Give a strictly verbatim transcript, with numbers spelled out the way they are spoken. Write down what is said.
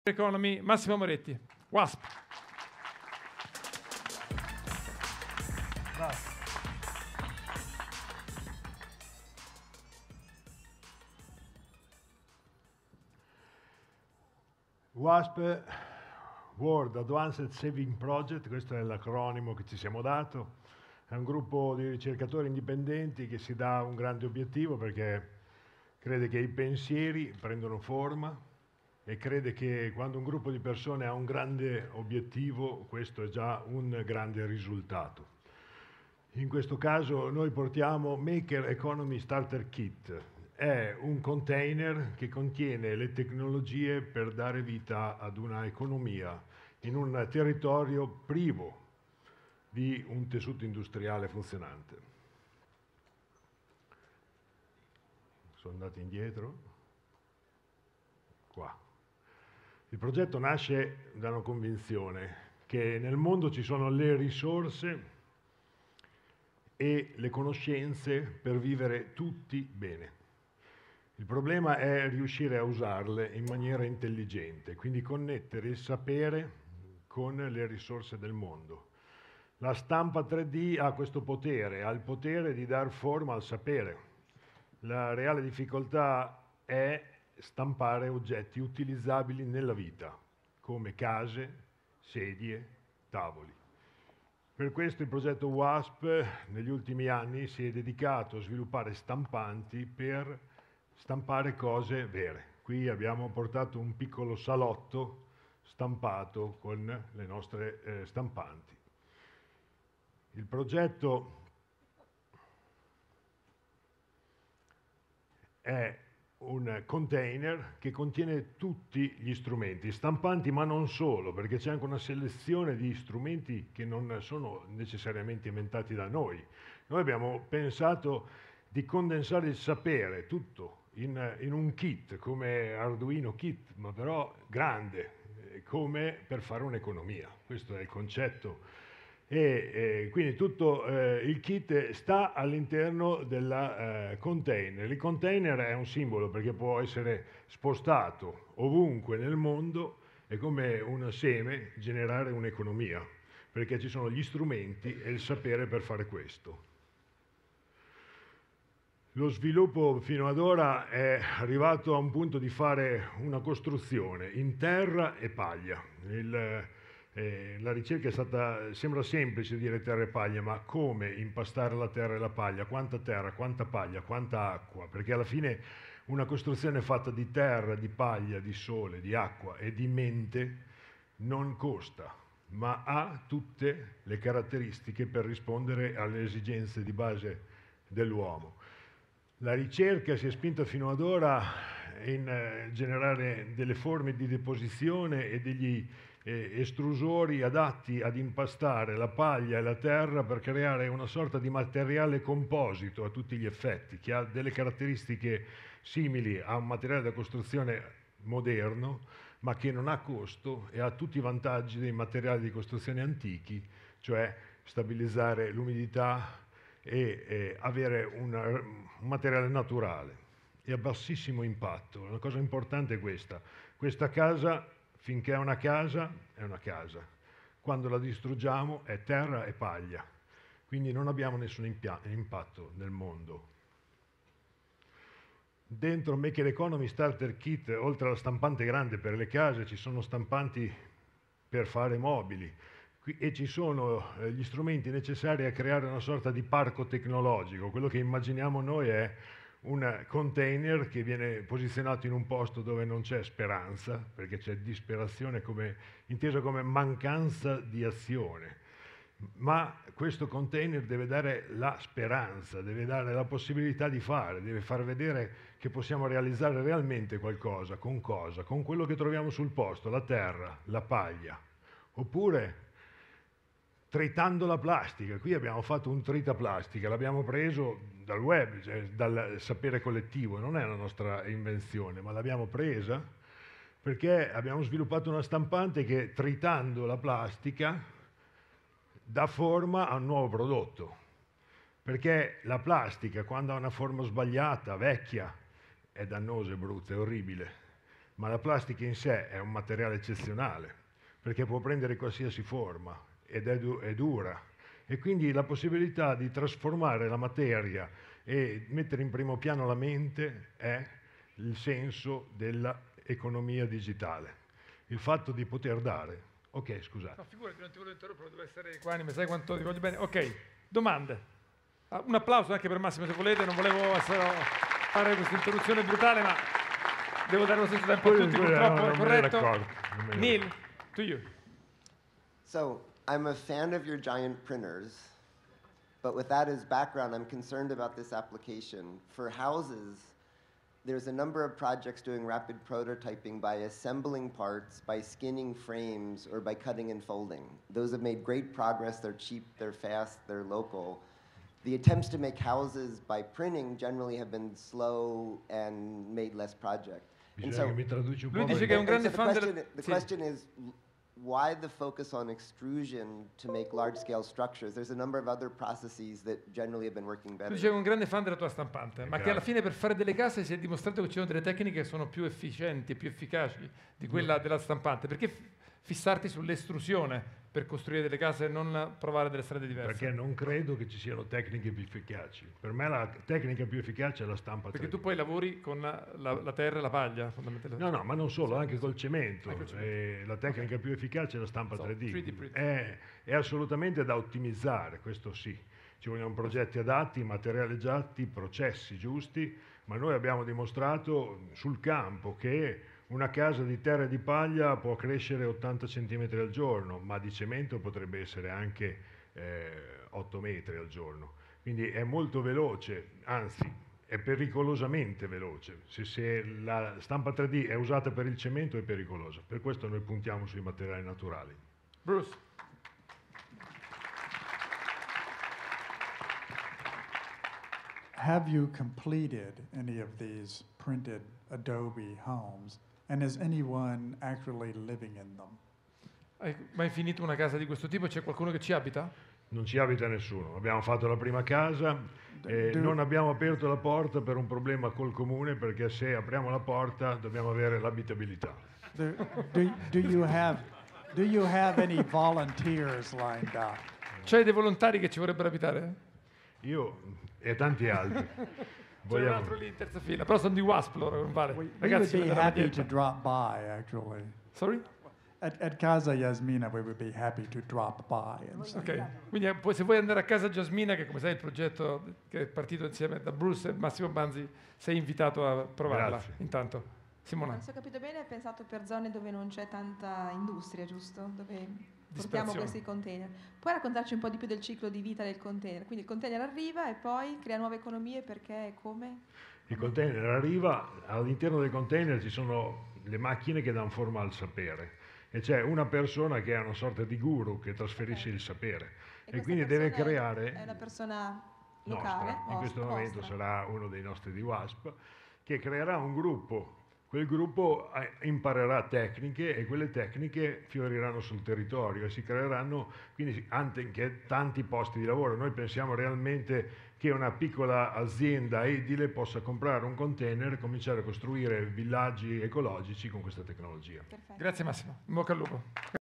Economy, Massimo Moretti, W A S P. Bravo. W A S P, World Advanced Saving Project, questo è l'acronimo che ci siamo dato, è un gruppo di ricercatori indipendenti che si dà un grande obiettivo perché crede che i pensieri prendano forma e crede che quando un gruppo di persone ha un grande obiettivo, questo è già un grande risultato. In questo caso noi portiamo Maker Economy Starter Kit. È un container che contiene le tecnologie per dare vita ad una economia in un territorio privo di un tessuto industriale funzionante. Sono andati indietro. Qua. Il progetto nasce da una convinzione che nel mondo ci sono le risorse e le conoscenze per vivere tutti bene. Il problema è riuscire a usarle in maniera intelligente, quindi connettere il sapere con le risorse del mondo. La stampa tre D ha questo potere, ha il potere di dar forma al sapere. La reale difficoltà è stampare oggetti utilizzabili nella vita, come case, sedie, tavoli. Per questo il progetto W A S P negli ultimi anni si è dedicato a sviluppare stampanti per stampare cose vere. Qui abbiamo portato un piccolo salotto stampato con le nostre eh, stampanti. Il progetto è un container che contiene tutti gli strumenti, stampanti ma non solo, perché c'è anche una selezione di strumenti che non sono necessariamente inventati da noi. Noi abbiamo pensato di condensare il sapere tutto in, in un kit, come Arduino Kit, ma però grande, come per fare un'economia. Questo è il concetto. E eh, quindi tutto eh, il kit sta all'interno del eh, container. Il container è un simbolo perché può essere spostato ovunque nel mondo, è come un seme generare un'economia, perché ci sono gli strumenti e il sapere per fare questo. Lo sviluppo fino ad ora è arrivato a un punto di fare una costruzione in terra e paglia. Il, eh, la ricerca è stata, sembra semplice dire terra e paglia, ma come impastare la terra e la paglia? Quanta terra, quanta paglia, quanta acqua? Perché alla fine una costruzione fatta di terra, di paglia, di sole, di acqua e di mente non costa, ma ha tutte le caratteristiche per rispondere alle esigenze di base dell'uomo. La ricerca si è spinta fino ad ora in eh, generare delle forme di deposizione e degli eh, estrusori adatti ad impastare la paglia e la terra per creare una sorta di materiale composito a tutti gli effetti, che ha delle caratteristiche simili a un materiale da costruzione moderno, ma che non ha costo e ha tutti i vantaggi dei materiali di costruzione antichi, cioè stabilizzare l'umidità e eh, avere una, un materiale naturale e a bassissimo impatto. Una cosa importante è questa: questa casa, finché è una casa, è una casa. Quando la distruggiamo è terra e paglia, quindi non abbiamo nessun impatto nel mondo. Dentro Maker Economy Starter Kit, oltre alla stampante grande per le case, ci sono stampanti per fare mobili, e ci sono eh, gli strumenti necessari a creare una sorta di parco tecnologico. Quello che immaginiamo noi è un container che viene posizionato in un posto dove non c'è speranza, perché c'è disperazione, come, intesa come mancanza di azione. Ma questo container deve dare la speranza, deve dare la possibilità di fare, deve far vedere che possiamo realizzare realmente qualcosa. Con cosa? Con quello che troviamo sul posto, la terra, la paglia. Oppure tritando la plastica. Qui abbiamo fatto un tritaplastica, l'abbiamo preso dal web, cioè dal sapere collettivo, non è una nostra invenzione, ma l'abbiamo presa perché abbiamo sviluppato una stampante che, tritando la plastica, dà forma a un nuovo prodotto. Perché la plastica, quando ha una forma sbagliata, vecchia, è dannosa, è brutta, è orribile. ma la plastica in sé è un materiale eccezionale, perché può prendere qualsiasi forma ed è, du- è dura. E quindi la possibilità di trasformare la materia e mettere in primo piano la mente è il senso dell'economia digitale. Il fatto di poter dare. Ok, scusate. No, figurati, non ti volevo interrompere, devo essere equanime, sai quanto ti voglio bene. Ok, domande. Ah, un applauso anche per Massimo se volete, non volevo essere, fare questa interruzione brutale, ma devo dare lo stesso tempo a tutti, purtroppo è corretto. Neil, to you. So, I'm a fan of your giant printers, but with that as background, I'm concerned about this application. For houses, there's a number of projects doing rapid prototyping by assembling parts, by skinning frames, or by cutting and folding. Those have made great progress. They're cheap, they're fast, they're local. The attempts to make houses by printing generally have been slow and made less project. And Bisogna che mi traduci un po'. Lui dice che è un and- and grande so the fan question, della... the Sì. question is, why the focus on extrusion to make large-scale structures? There's a number of other processes that generally have been working Tu better. dicevi un grande fan della tua stampante, ma che Grazie. alla fine per fare delle case si è dimostrato che ci sono delle tecniche che sono più efficienti e più efficaci di quella della stampante. Perché f- fissarti sull'estrusione per costruire delle case e non provare delle strade diverse? Perché non credo che ci siano tecniche più efficaci. Per me la tecnica più efficace è la stampa Perché tre D. tu poi lavori con la, la terra e la paglia, fondamentalmente. No, no, ma non solo, anche col cemento. Anche col cemento. Eh, la tecnica più efficace è la stampa So, tre D. tre D print. È, è assolutamente da ottimizzare, questo sì. Ci vogliono progetti adatti, materialeggiati, processi giusti, ma noi abbiamo dimostrato sul campo che una casa di terra e di paglia può crescere ottanta centimetri al giorno, ma di cemento potrebbe essere anche eh, otto metri al giorno. Quindi è molto veloce, anzi è pericolosamente veloce. Se, se la stampa tre D è usata per il cemento è pericolosa, per questo noi puntiamo sui materiali naturali. Bruce, Have you completed any of these printed Adobe homes? And is anyone actually living in them? hai mai finito una casa di questo tipo? C'è qualcuno che ci abita? Non ci abita nessuno, abbiamo fatto la prima casa e Do- non abbiamo aperto la porta per un problema col comune, perché se apriamo la porta dobbiamo avere l'abitabilità. Do, do, do you have do you have any volunteers lined up? C'hai dei volontari che ci vorrebbero abitare? Io e tanti altri. C'è un Vogliamo- altro lì in terza fila, però sono di Wasp loro, non vale. We, we would Ragazzi, be vedete la happy maglietta. to drop by, actually. Sorry? At, at Casa Yasmina, we would be happy to drop by and see. Ok, quindi eh, poi se vuoi andare a casa Jasmina, che come sai è il progetto che è partito insieme da Bruce e Massimo Banzi, sei invitato a provarla. Grazie. Intanto, Simona, Se ho capito bene, è pensato per zone dove non c'è tanta industria, giusto? Dove portiamo Disperazione. questi container. Puoi raccontarci un po' di più del ciclo di vita del container? Quindi il container arriva e poi crea nuove economie perché e come? Il container arriva, all'interno del container ci sono le macchine che danno forma al sapere e c'è una persona che è una sorta di guru che trasferisce Ok. il sapere e, questa quindi deve persona è- creare È una persona locale? nostra, in o- questo momento vostra? sarà uno dei nostri di WASP, che creerà un gruppo. Quel gruppo eh, imparerà tecniche e quelle tecniche fioriranno sul territorio e si creeranno quindi anche tanti posti di lavoro. Noi pensiamo realmente che una piccola azienda edile possa comprare un container e cominciare a costruire villaggi ecologici con questa tecnologia. Perfetto. grazie Massimo, in bocca al lupo.